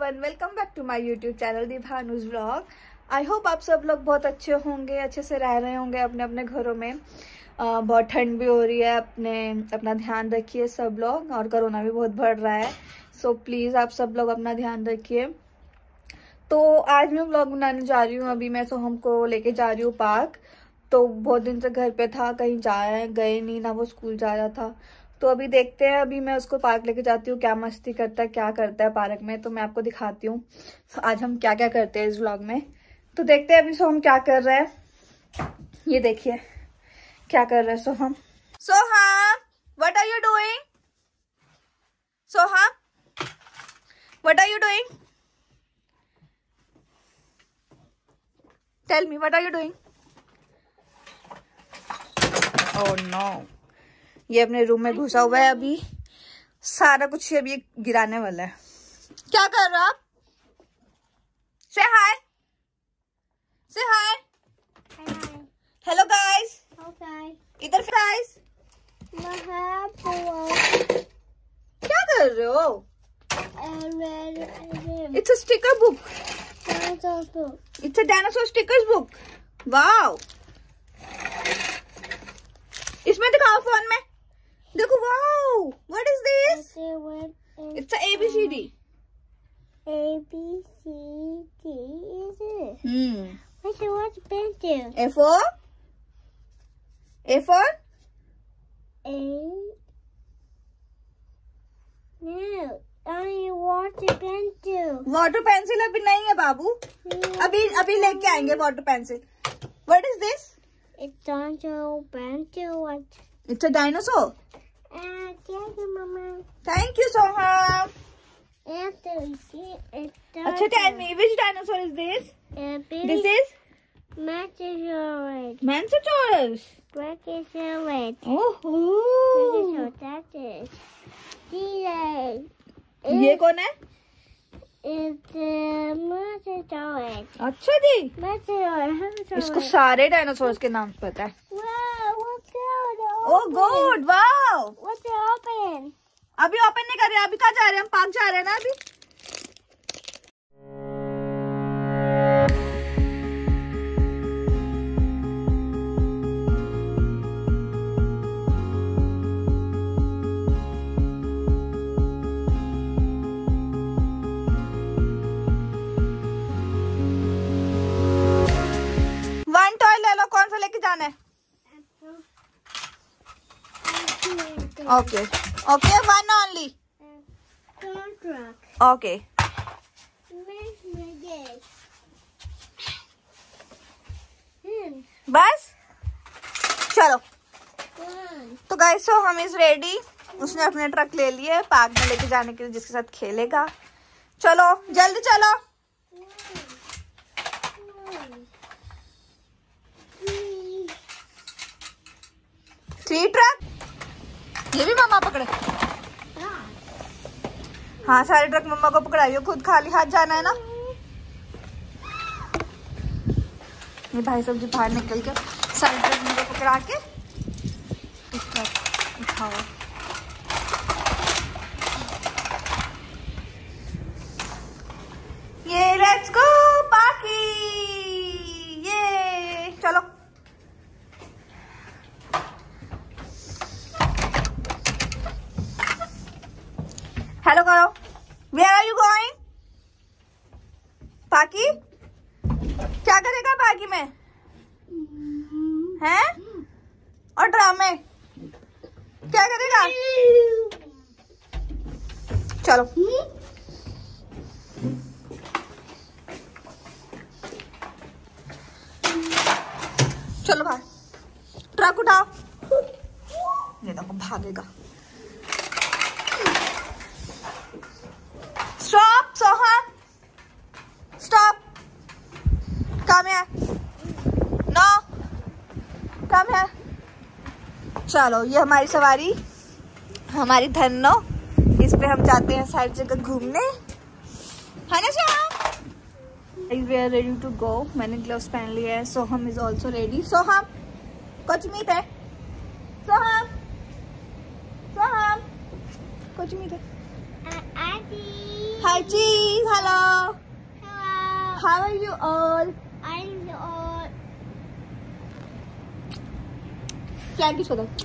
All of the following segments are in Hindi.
Everyone, welcome back to my YouTube channel the Bhanuj vlog. I hope आप सब लोग बहुत अच्छे होंगे, अच्छे से रह रहे होंगे अपने अपने घरों में। बहुत ठंड भी हो रही है, अपना ध्यान रखिए सब लोग, और कोरोना भी बहुत बढ़ रहा है। सो प्लीज़ आप सब लोग अपना ध्यान रखिए। तो आज मैं व्लॉग बनाने जा रही हूँ। अभी मैं सोहम को लेके जा रही हूँ पार्क। तो बहुत दिन से घर पे था, कहीं गए नहीं ना, वो स्कूल जा रहा था। तो अभी देखते हैं, अभी मैं उसको पार्क लेके जाती हूँ, क्या मस्ती करता है, क्या करता है पार्क में, तो मैं आपको दिखाती हूँ आज हम क्या क्या करते हैं इस व्लॉग में। तो देखते हैं अभी सोहम क्या कर रहा है। ये देखिए क्या कर रहा है Soham. Soham, what are you doing? Soham, what are you doing? Tell me, what are you doing? Oh no, ये अपने रूम में घुसा हुआ है। अभी सारा कुछ अभी गिराने वाला है। क्या कर रहे हो आप? Say hi, say hi, hello guys, इधर गाइस। क्या कर रहे हो? It's a sticker book, it's a dinosaur stickers book. Wow, इसमें दिखाओ, फोन में देखो। Wow, what is this? It's a ABCD. ABCD is it? What's pencil? A for? A for? A. No, only water pencil. Water pencil अभी नहीं है बाबू, अभी लेके आएंगे water pencil. What is this? It's dinosaur pencil. What? It's a dinosaur. Thank you, Mama. Thank you Soham. After we see it, अच्छा, tell me which dinosaur is this? This is Mantisaurus. मैंसाटोरस। Brachiosaurus. ओहो, Brachiosaurus. T-Rex. ये कौन है? It's Mantisaurus. अच्छा जी, Mantisaurus. इसको सारे डायनासोर्स के नाम पता है। Wow, what's going on? Oh good, wow. What's open? अभी ओपन नहीं कर रहे, अभी कहाँ जा रहे हैं? हम पार्क जा रहे हैं ना अभी। वन टॉय ले लो, कौन सा लेके जाना है? Okay okay, one only. Okay, बस चलो। तो गाइस, सो हम इज रेडी। उसने अपने ट्रक ले लिए पार्क में लेके जाने के लिए, जिसके साथ खेलेगा। चलो जल्दी चलो। 3 ट्रक, ये भी मम्मा पकड़े। हाँ, सारे ट्रक मम्मा को पकड़ाइयो, खुद खाली हाथ जाना है ना। ये भाई सब जी बाहर निकल के सारे ट्रक मम्मा को पकड़ा के उठाओ। ये लेट्स गो पार्की, ये चलो। हेलो करो। Where are you going? Paki, क्या करेगा पाकी में? हैं? और ड्रामे क्या करेगा? चलो चलो भाई, ट्रक उठाओ। ये देखो भागेगा। स्टॉप सोहम, स्टॉप, कम है, नो कम है। चलो, ये हमारी सवारी, हमारी धन्नो, इस पे हम जाते हैं सारी जगह घूमने, है ना सोहम? We are ready to go. मैंने ग्लव्स पहन लिए हैं। Soham is also ready. Soham, कुछ मीत है? सोहम, सोहम, कुछ मीत है? Auntie. Hi cheese. Hello. Hello. How are you all? I'm all. Flag किसको दो?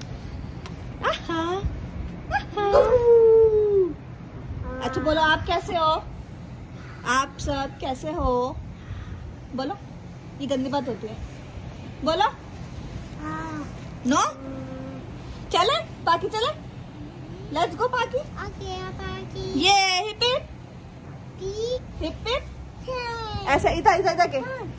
अच्छा बोलो आप कैसे हो? आप सब कैसे हो? बोलो, ये गंदी बात होती है। बोलो। नो? चले? पाकी चले? Let's go पाकी। Okay, Paki. ये हिप हिप हिप हिप। ऐसे इधर इधर जाके।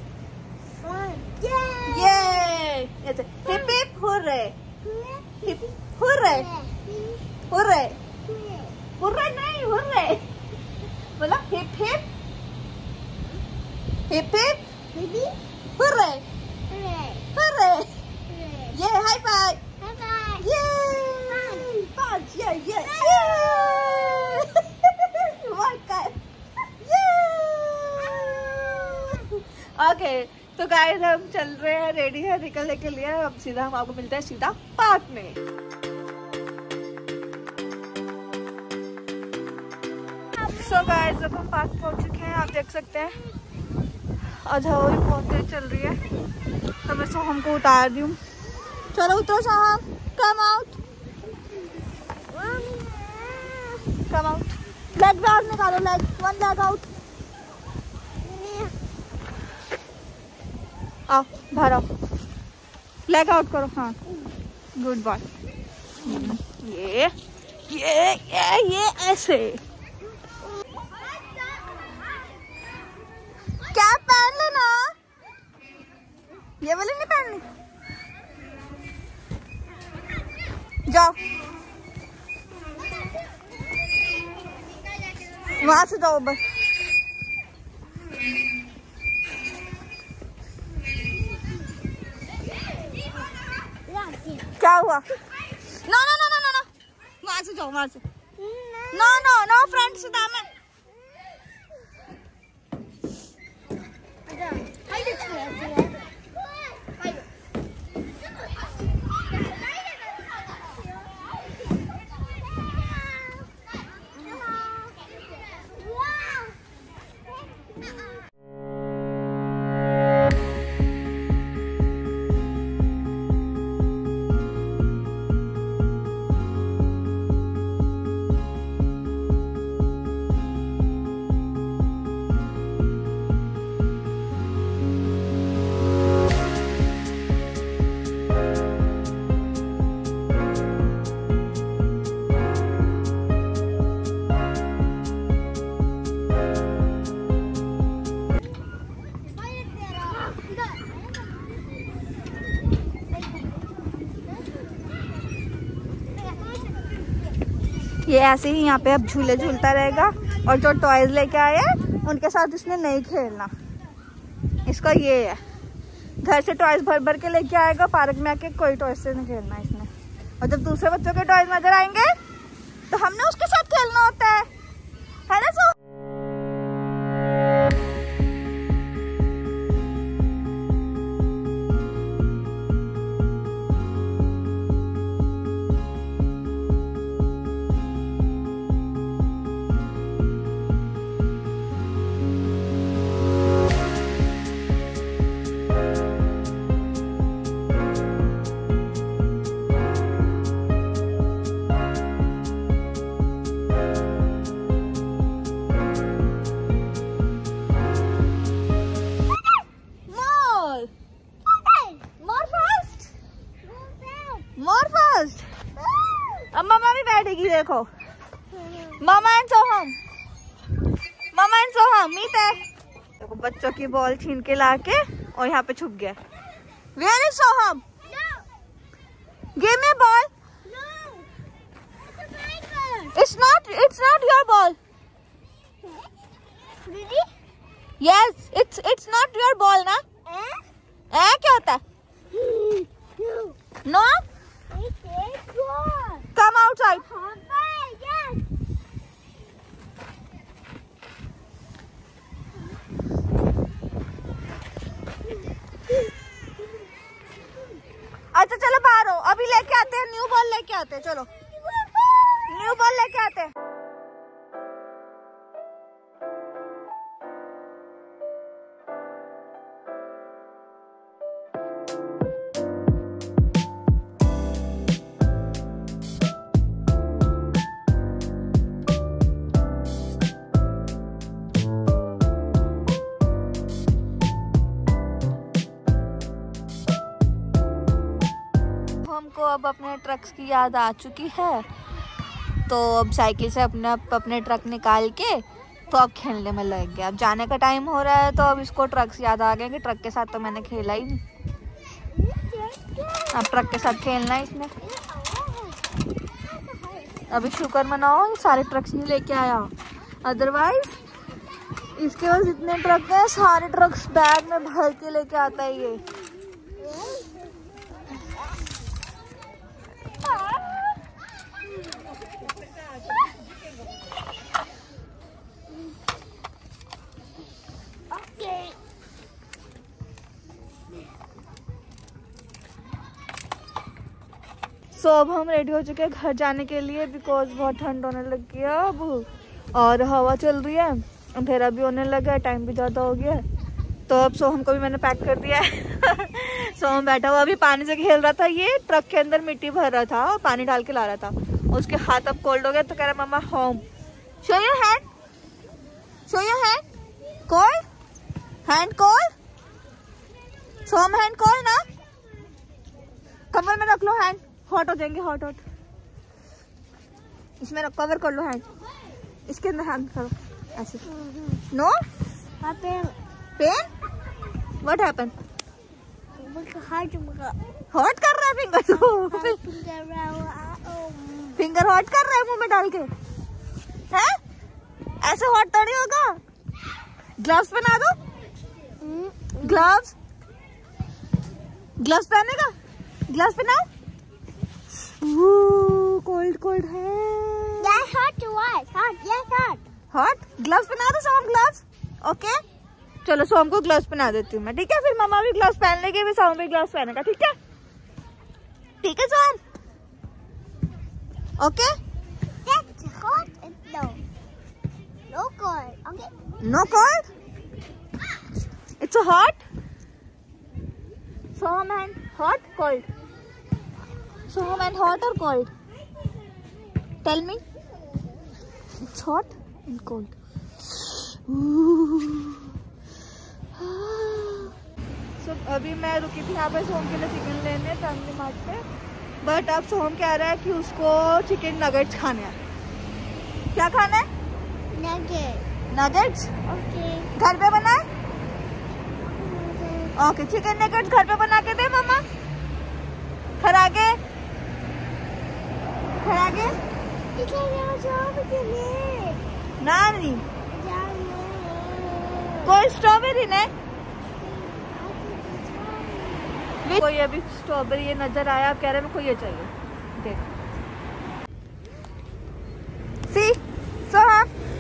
ये ऐसे hip hip hurray hip hurray hurray hurray नहीं हुर्रे। बोलो hip hip hip hip hurray hurray. ये हाई फाइव। ये पांच ये ओके तो गाइस हम चल रहे हैं, रेडी है निकलने के लिए। अब सीधा हम आपको मिलते हैं सीधा पार्क में। सो गाइस अब हम पार्क पहुंच चुके हैं, आप देख सकते हैं आधा वही बहुत देर चल रही है। तो मैं सोहम को उतार दी हूँ। चलो उतरो Soham, come out come out. Leg बाहर निकालो, लेग वन लेग आउट। आओ बाहर आओ, लेग आउट करो। हाँ गुड बॉय। ये ऐसे क्या पहन लेना, ये वाली नहीं पहननी। जाओ वहां से जाओ बस। क्या हुआ? No no no no no no, वहां से जाओ वहां से। नो नो नो फ्रंट से दाम है। ये ऐसे ही यहाँ पे अब झूले झूलता रहेगा और जो टॉयज लेके आए उनके साथ इसने नहीं खेलना। इसका ये है, घर से टॉयज भर भर के लेके आएगा, पार्क में आके कोई टॉयज से नहीं खेलना इसने। और जब दूसरे बच्चों के टॉयज नजर आएंगे तो हमने उसके साथ खेलना होता है ना सो। अब मामा भी बैठेगी, देखो मामा एंड सोहम, मामा एंड सोहम मीत है। देखो बच्चों की बॉल छीन के लाके और यहाँ पे छुप गया। Where is Soham? Give me ball. It's not your ball. Yes it's not your ball ना। क्या होता है? No come outside. अच्छा चलो बाहर हो, अभी लेके आते हैं न्यू बॉल लेके आते हैं। चलो न्यू बॉल लेके आते हैं। अब अपने ट्रक्स की याद आ चुकी है, तो अब साइकिल से अपने ट्रक निकाल के तो अब खेलने में लग गया। अब जाने का टाइम हो रहा है तो अब इसको ट्रक्स याद आ गए कि ट्रक के साथ तो मैंने खेला ही नहीं, अब ट्रक के साथ खेलना है इसने। अभी शुक्र मनाओ ये सारे ट्रक्स नहीं लेके आया, अदरवाइज इसके पास जितने ट्रक हैं सारे ट्रक्स बैग में भर के लेके आता है ये। सो अब हम रेडी हो चुके हैं घर जाने के लिए, बिकॉज बहुत ठंड होने लग गया अब, और हवा चल रही है, अंधेरा भी होने लगा है, टाइम भी ज़्यादा हो गया है। तो अब सोहम को भी मैंने पैक कर दिया है। सोहम बैठा हुआ अभी पानी से खेल रहा था, ये ट्रक के अंदर मिट्टी भर रहा था और पानी डाल के ला रहा था, उसके हाथ अब कोल्ड हो गया तो कह रहा mama home. Show your hand, show your hand, cold hand, cold. Soham hand cold ना, कमर में रख लो हैंड, हॉट हो जाएंगे, हॉट हॉट। इसमें कवर कर लो हैंड, इसके अंदर हैंड करो ऐसे। No pain, what happen? Hot कर रहा है फिंगर, तो फिंगर हॉट कर रहा है मुंह में डाल के, हैं? ऐसे हॉट थोड़ी होगा। ग्लव्स पहना दो, ग्लव्स, ग्लव्स पहनेगा, ग्लव्स पहनाओ। कोल्ड कोल्ड है, हॉट। ग्लव्स पहना दो सोम, ग्लव्स। ओके चलो सोम को ग्लव्स पहना देती हूँ मैं, ठीक है? फिर मम्मा भी ग्लव्स पहन लेगी, फिर सोम भी ग्लव्स पहनेगा, ठीक है? ठीक है Som, okay? No cold, it's hot. Som and hot, cold, Som and hot और cold, tell me. It's hot and cold. So, अभी मैं रुकी थी यहाँ पे सोहम के लिए चिकन लेने फैमिली मार्ट पे, बट अब सोहम कह रहा है कि उसको चिकन नगेट्स खाने हैं। क्या खाना है? नगेट्स। घर पे बनाए? ओके चिकन नगेट्स घर पे बना के दे मम्मा। खरागे, खरागे नानी, कोई स्ट्रॉबेरी ने, कोई अभी स्ट्रॉबेरी ये नजर आया, अब कह रहे मेरे को ये चाहिए, देख। See Soha,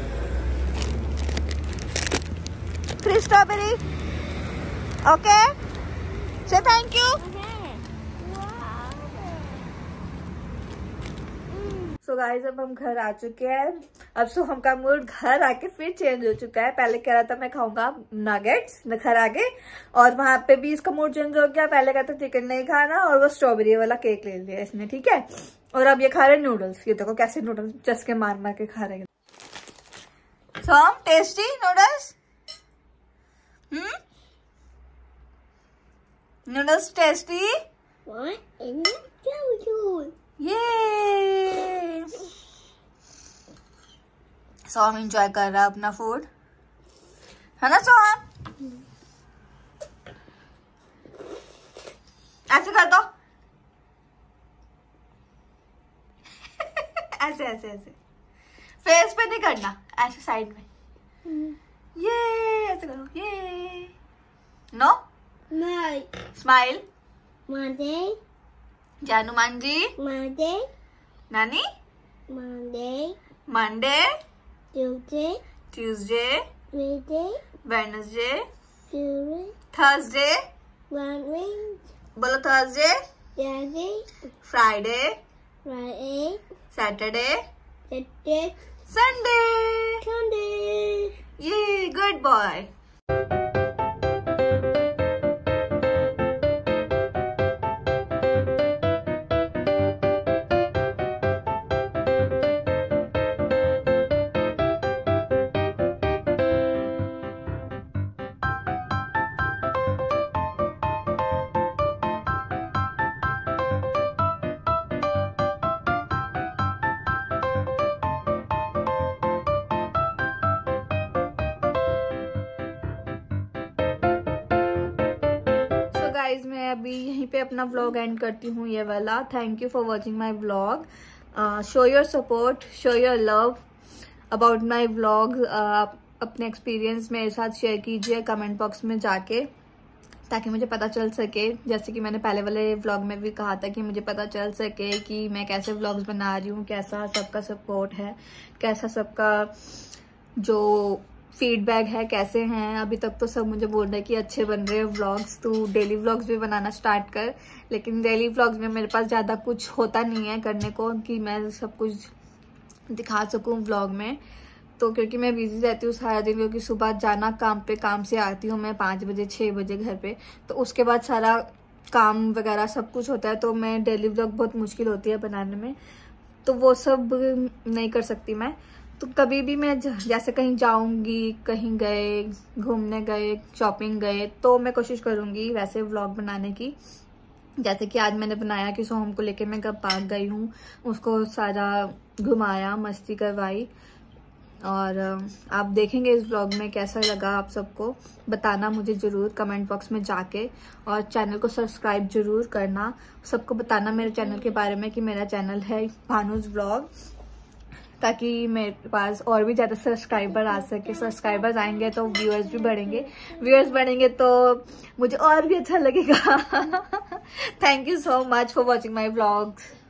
3 strawberry, okay say thank you. So guys अब हम घर आ चुके हैं। अब सोहम का मूड घर आके फिर चेंज हो चुका है। पहले कह रहा था मैं खाऊंगा नगेट्स घर आके, और वहां पे भी इसका मूड चेंज हो गया। पहले कहता चिकन नहीं खाना, और वो स्ट्रॉबेरी वाला केक ले लिया इसने, ठीक है? और अब ये खा रहे नूडल्स। ये देखो कैसे नूडल्स चस्के मार मार के खा रहे हैं। Soham tasty noodles, noodles tasty, ये सोहम एंजॉय कर रहा है अपना फूड, है ना सोहम? ऐसे कर दो। ऐसे ऐसे ऐसे, फेस पे नहीं करना, ऐसे साइड में। ये ऐसे करो, ये नो स्माइल। जानू मांजी, नानी, मंडे, ट्यूसडे, वेडनेसडे, थर्सडे, बोलो थर्सडे, फ्राइडे, सैटरडे, संडे। ये गुड बॉय। अभी यहीं पे अपना व्लॉग एंड करती हूँ ये वाला। Thank you for watching my vlog. Show your support, show your love about my vlog. आप अपने एक्सपीरियंस मेरे साथ शेयर कीजिए कमेंट बॉक्स में जाके, ताकि मुझे पता चल सके, जैसे कि मैंने पहले वाले व्लॉग में भी कहा था कि मुझे पता चल सके कि मैं कैसे व्लॉग्स बना रही हूँ, कैसा सबका सपोर्ट है, कैसा सबका जो फीडबैक है, कैसे हैं। अभी तक तो सब मुझे बोल रहे हैं कि अच्छे बन रहे हैं व्लॉग्स, तो डेली व्लॉग्स भी बनाना स्टार्ट कर। लेकिन डेली व्लॉग्स में मेरे पास ज़्यादा कुछ होता नहीं है करने को कि मैं सब कुछ दिखा सकूँ व्लॉग में। तो क्योंकि मैं बिजी रहती हूँ सारा दिन, क्योंकि सुबह जाना काम पे, काम से आती हूँ मैं 5 बजे 6 बजे घर पे, तो उसके बाद सारा काम वगैरह सब कुछ होता है, तो मैं डेली व्लॉग बहुत मुश्किल होती है बनाने में, तो वो सब नहीं कर सकती मैं। तो कभी भी मैं जैसे कहीं जाऊंगी, कहीं गए, घूमने गए, शॉपिंग गए, तो मैं कोशिश करूंगी वैसे व्लॉग बनाने की। जैसे कि आज मैंने बनाया कि सोहम को लेके मैं कब पार्क गई हूँ, उसको सारा घुमाया, मस्ती करवाई। और आप देखेंगे इस व्लॉग में कैसा लगा, आप सबको बताना मुझे ज़रूर कमेंट बॉक्स में जाके। और चैनल को सब्सक्राइब जरूर करना, सबको बताना मेरे चैनल के बारे में कि मेरा चैनल है भानुज व्लॉग, ताकि मेरे पास और भी ज़्यादा सब्सक्राइबर आ सके। सब्सक्राइबर्स आएंगे तो व्यूअर्स भी बढ़ेंगे, व्यूअर्स बढ़ेंगे तो मुझे और भी अच्छा लगेगा। Thank you so much for watching my vlogs.